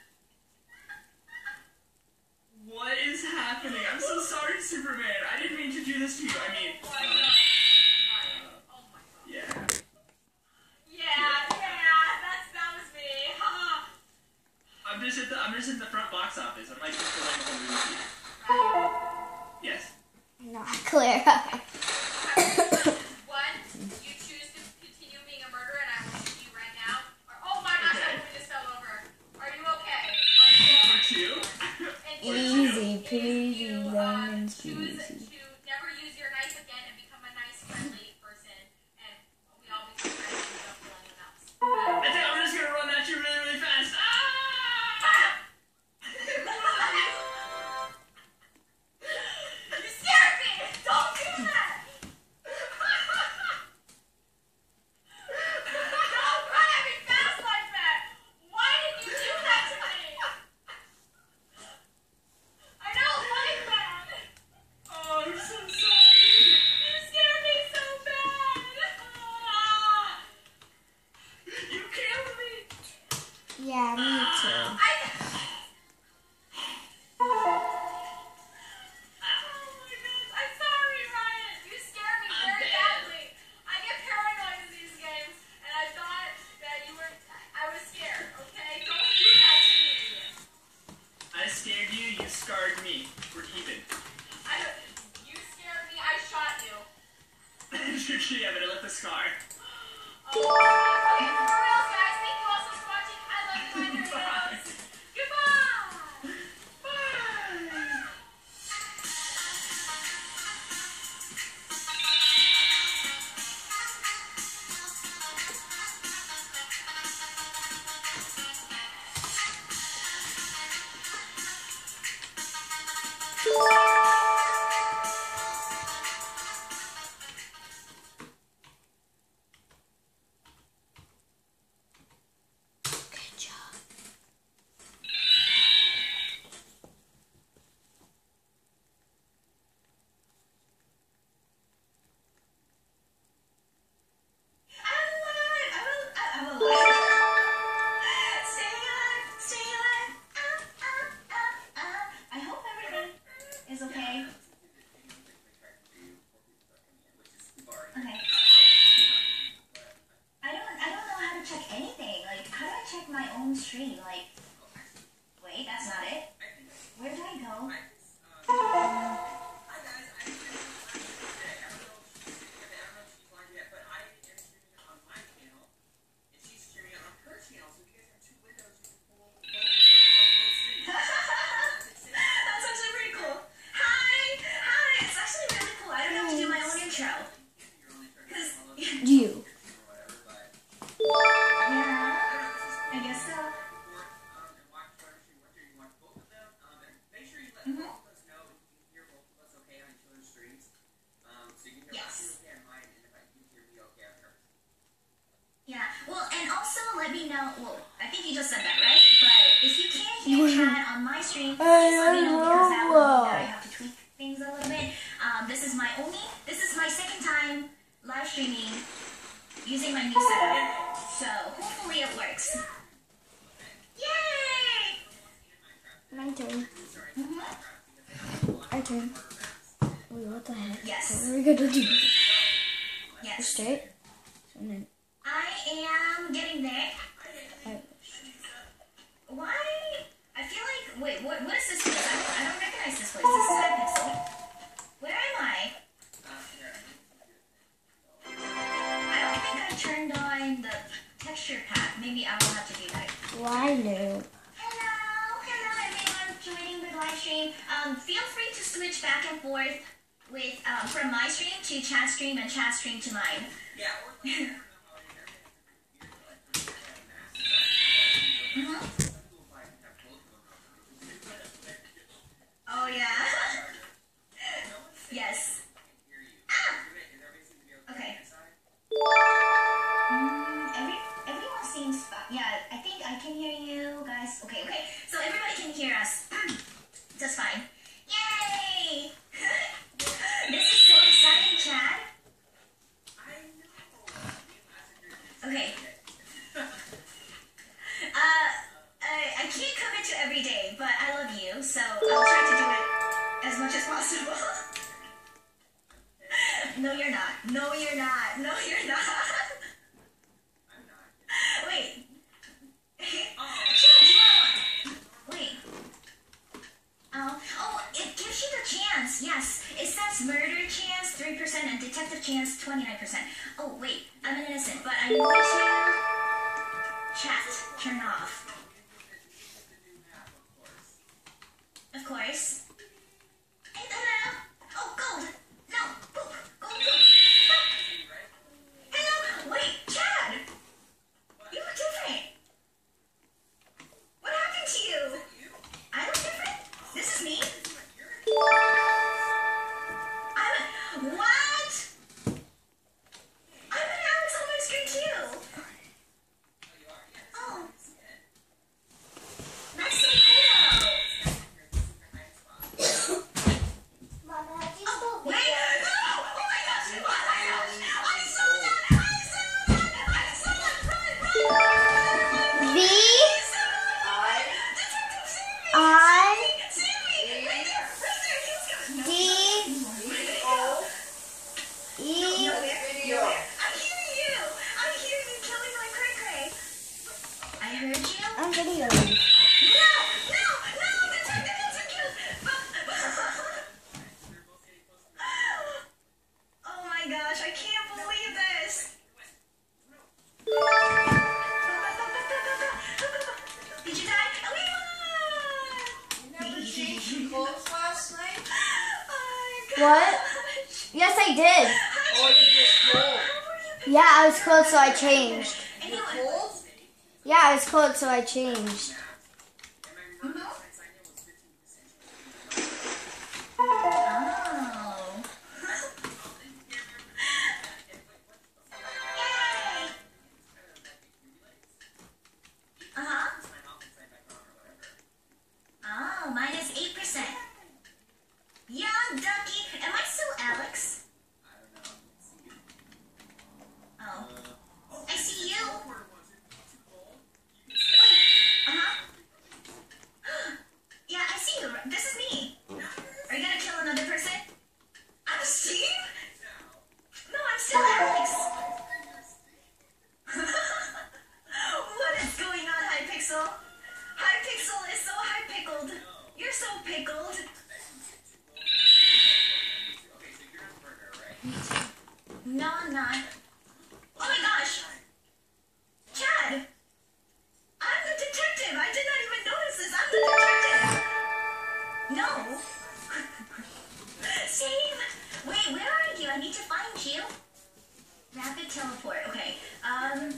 What is happening? I'm so sorry, Superman. I didn't mean to do this to you. I mean, Oh my god. Oh my god. yeah. Yeah, yeah, that's that was me. Haha. I'm just at the. I'm just in the front box office. I'm like just going home movie. Yes. Not Clara. One, you choose to continue being a murderer, and I will shoot you right now. Or, oh my gosh, Okay. that movie just fell over. Are you okay? Are you For okay? two. And Or two Easy is peasy, you, uh, lemon choose squeezy. to never use your knife again and become a nice, friendly person, and we all become friends and don't kill anyone else. I think I'm just gonna run at you really, really fast. Ah! You scared me! Don't do that! Don't run at me fast like that! Why did you do that to me? I don't like that! Oh, I'm so sorry. You scared me so bad! Ah. You killed me. Yeah, me too. I... Oh my goodness, I'm sorry, Ryan. You scared me I'm very dead. badly. I get paranoid in these games, and I thought that you were. I was scared. Okay, don't do that to me. I scared you. You scarred me. We're even. I. You scared me. I shot you. Yeah, but I left a scar. Oh, okay, for real, guys. Thank you all so much for watching. I love you, my Bye. heroes. Goodbye. Bye. Good job. I'm alive! I'm al- I- I'm alive! Stay alive! Stay alive! Ah, ah, ah, ah. I hope everything is okay. Okay. I don't I don't know how to check anything. Like, how do I check my own stream? Like, wait, that's not it. Where do I go? That's actually pretty cool. Hi! Hi! It's actually really cool. I don't have to do my own intro. 'Cause, You. yeah, I guess so. Mhm. Yes. Yeah. Well, and also let me know. Well, I think you just said that, right? But if you can't hear chat on my stream, please let me know because that will mean that I have to tweak things a little bit. Um, this is my only. This is my second time live streaming using my new setup, so hopefully it works. Yay! My turn. Mhm. My turn. Wait, what the heck? Yes. What are we gonna do? Yes. Straight? And then, I am getting there. I, Why? I feel like. Wait, what? What is this place? I don't, I don't recognize this place. This is at Pixel. Where am I? I don't think I turned on the texture pack. Maybe I will have to do that. why no? Hello, hello everyone joining the live stream. Um, feel free to switch back and forth with um, from my stream to chat stream and chat stream to mine. Mhm. Oh just fine. Yay! This is so exciting, Chad. Okay. Uh, I, I can't commit to every day, but I love you, so I'll try to do it as much as possible. No, you're not. No, you're not. No, you're not. Wait. Chad, do you wanna... Wait. Oh, oh, it gives you the chance. Yes, it says murder chance three percent and detective chance twenty-nine percent. Oh, wait, I'm an innocent, but I'm going to chat turn off. Of course. Hey, hello. Oh, gold. No, boop. Gold, boop. No. Hello. Wait, Chad. You look different. What happened to you? I look different? This is me? I'm a, what? I'm an Alex on my screen too. Oh. That's so cool. Oh, wait. No! Oh my gosh! Oh my gosh! I saw that! I saw that! I saw that! Run! Run! V I Detective Sammy! I Sammy! Right there! Right there! He's got... D E. No, where? No, where? I'm hearing you! I'm hearing you killing my cray cray! I heard you? I'm videoing. No! No! No! Detective hasn't killed... Oh my gosh, I can't believe this! Did you die? Oh, we won! Never changed clothes last night? Oh my What? gosh. Yes, I did. Oh, you just cold. Yeah, I was cold, so I changed. You're cold? Yeah, I was cold, so I changed. Oh. Yay! Uh-huh. Oh, minus eight percent. Young Ducky. Am I still Alex? Oh. I see you. Wait. Uh-huh. Yeah, I see you. This is me. Are you gonna kill another person? I'm Steve? No, I'm still Alex. What is going on, Hypixel? Hypixel is so high-pickled. You're so pickled. No, I'm not. Oh my gosh! Chad! I'm the detective! I did not even notice this! I'm the detective! No! Save! Wait, where are you? I need to find you. Rapid teleport. Okay. Um...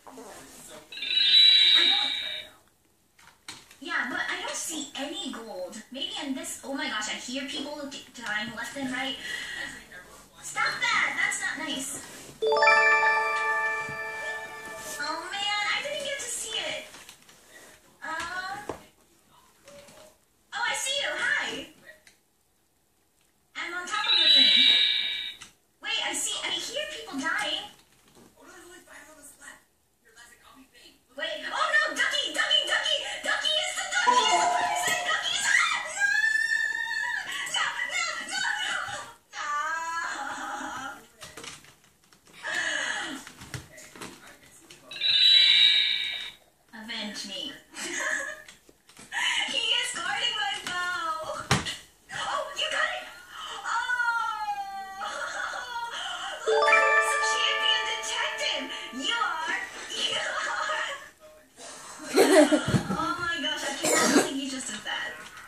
I don't... Yeah, but I don't see any gold. Maybe in this... Oh my gosh, I hear people dying left and right. Stop that! That's not nice. Oh man, I didn't get to see it. Um... Oh, I see you! Hi! I'm on top of the thing. Wait, I see... I hear people dying. Wait, oh no! Ducky! Ducky! Ducky! Ducky is the Ducky is the person! Ducky is... Ah! No! No! No! No! No! Avenge me. He is guarding my bow. Oh, you got it! Oh! Look who's the champion detective! You are! You are! Oh my gosh, I can't believe you just did that.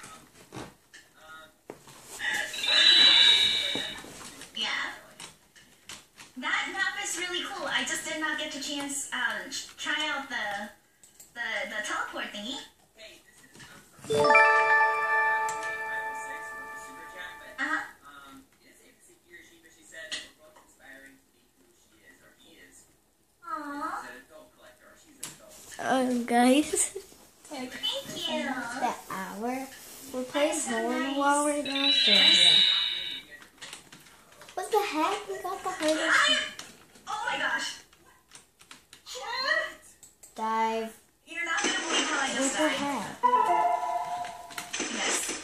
Yeah. That map is really cool. I just did not get the chance um try out the the the teleport thingy. Uh-huh. Aww. Um, guys, Thank you. the hour. We're playing a hole in the wall right now, so yeah. What the heck? We got the hardest. I, oh my gosh. Chad? Dive. You're not gonna believe how I What just the died. heck? Yes.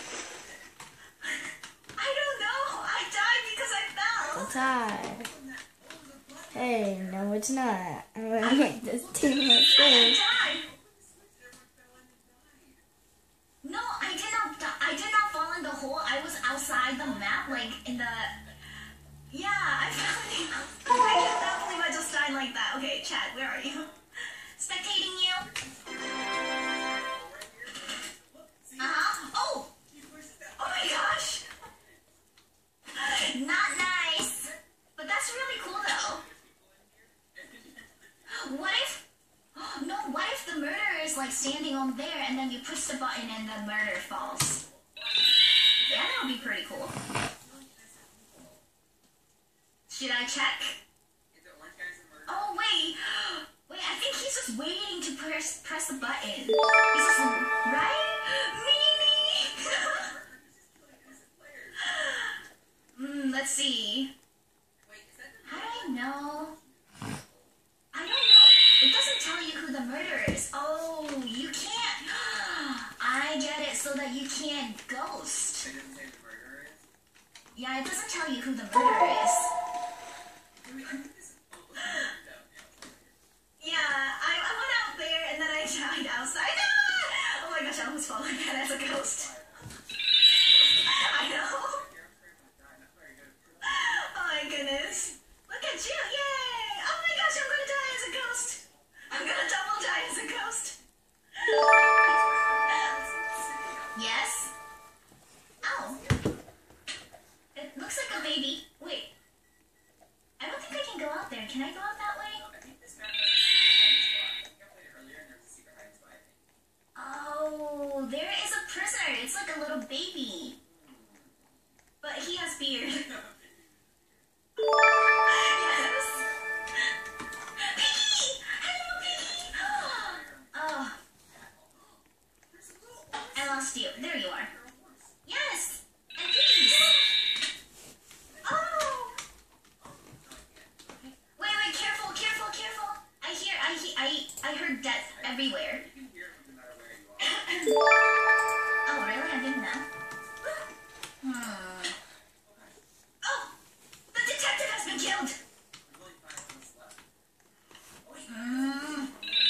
I don't know. I died because I fell. It's hard. Hey, no, it's not. I'm gonna make this team I mistakes. died. No, I did not. di- I did not fall in the hole. I was outside the map, like in the. Yeah, I fell in the. I cannot believe I just died like that. Okay, Chad, where are you? Spectating you. Uh huh. Oh. Oh my gosh. Not nice. But that's really cool though. What if? No, what if the murderer is like standing on there and then you push the button and the murder falls? Yeah, that would be pretty cool. Should I check? Oh wait, wait. I think he's just waiting to press press the button. He's just right, Mimi. Hmm. Let's see. How do I know? I don't know. It doesn't tell you who the murderer is. Oh, you can't. I get it. So that you can't ghost. Yeah, it doesn't tell you who the murderer is. Yeah, I, I went out there and then I died outside. Ah! Oh my gosh, I almost fell like that as a ghost. I know. Oh my goodness. Look at you. Yay. Oh my gosh, I'm going to die as a ghost. I'm going to double die as a ghost. Yes? Oh. It looks like a baby. Wait. I don't think I can go out there. Can I go out that way? Oh, there is a prisoner. It's like a little baby. But he has beard. Yes. Piggy! Hello, Piggy! Oh. I lost you. There you are. Yes! And Piggies! Oh! Wait, wait, careful, careful, careful. I hear, I hear, I, I heard death everywhere. Oh, really? I didn't know. Hmm. Oh! The detective has been killed! Hmm.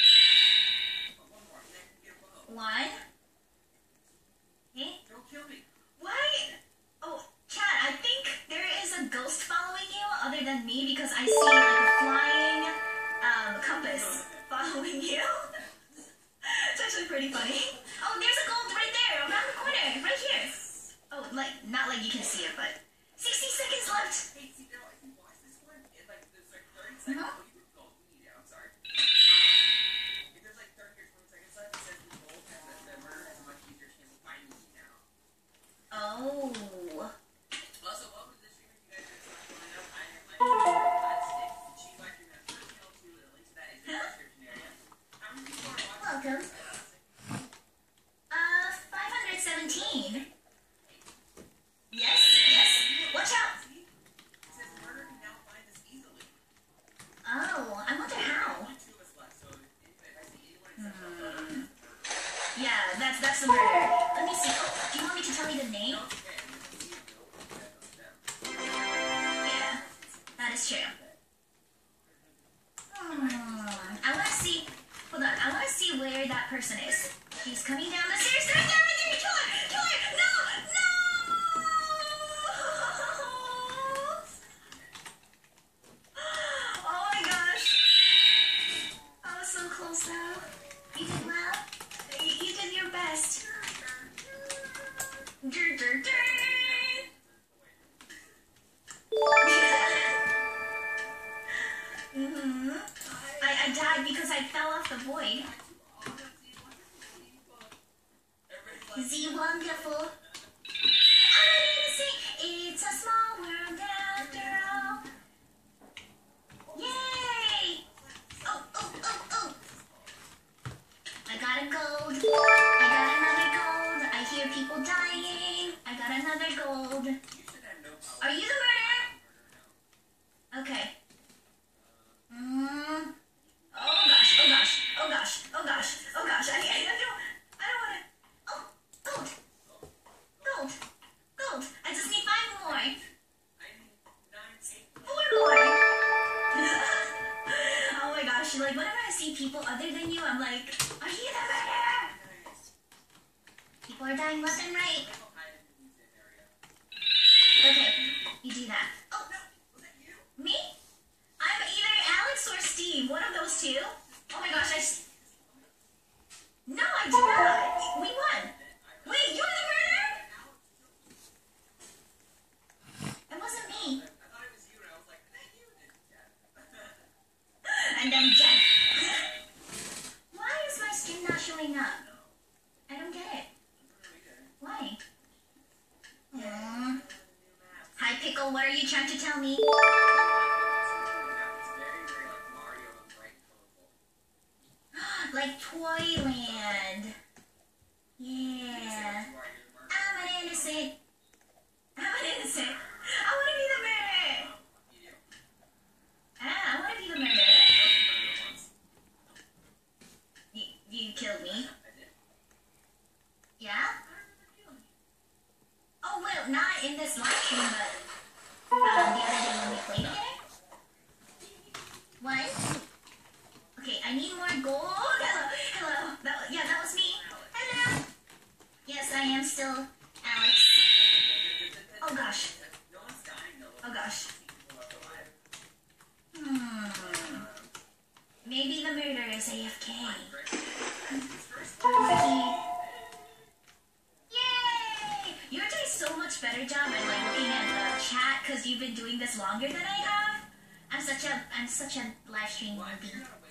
One. Okay. Why? Oh, Chad, I think there is a ghost following you other than me because I see like a flying um, compass following you. It's actually pretty funny. Oh, there's a gold right there around the corner, right here. Oh, like, not like you can see it, but sixty seconds left. Uh-huh. Oh. Welcome. Uh, five hundred seventeen. Yes, yes. Watch out. Oh, I wonder how. Hmm. Yeah, that's that's the murder. Let me see. Oh, do you want me to tell you the name? Yeah, that is true. Hmm. I want to see. Hold on. I want to see where that person is. He's coming down the stairs. Right there, right there. Kill her! Kill her! No! No! Oh my gosh. I was so close though. You did well. You, you did your best. Dur, dur, dur. Mm-hmm. I, I died because I fell off the void. got another gold. Are you the murderer? Okay. Mm. Oh gosh, oh gosh, oh gosh, oh gosh, oh gosh. I, I, I don't, I don't want to. Oh, gold. Gold. Gold. I just need five more. Four more. Oh my gosh, like whenever I see people other than you, I'm like, are you the murderer? People are dying left and right. Okay, you do that. Oh, me? I'm either Alex or Steve. One of those two. Oh my gosh, I. S- no, I did not. We won. Wait, you're the murderer? It wasn't me. And then Jen. Why is my skin not showing up? I don't get it. Why? Aww. Hi, Pickle. What are you trying to tell me? Like Toyland. Yeah. I'm an innocent. I'm an innocent. I want to be the murderer. Ah, I want to be the murderer. You, you killed me. Yeah? Oh, well, not in this live stream, but uh, the other day when we played together. What? Okay, I need more gold. Hello, hello. That, yeah, that was me. Hello. Yes, I am still Alex. Oh gosh. Oh gosh. Hmm. Maybe the murderer is A F K. Yay! You're doing so much better job at like looking at the chat because you've been doing this longer than I have. I'm such a I'm such a live stream newbie.